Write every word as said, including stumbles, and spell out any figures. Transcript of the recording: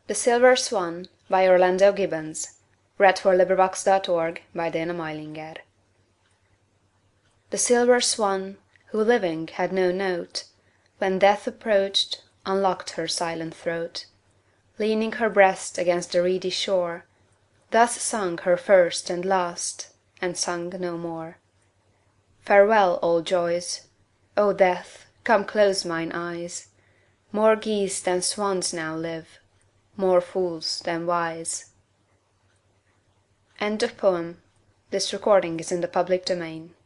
The Silver Swan by Orlando Gibbons (1809–1892) The silver swan, who living had no note, When death approached, unlocked her silent throat, Leaning her breast against the reedy shore, Thus sung her first and last, and sung no more. Farewell, all joys! O Death, come close mine eyes! More geese than swans now live, more fools than wise. End of the Project Gutenberg EBook of This recording is in the public domain.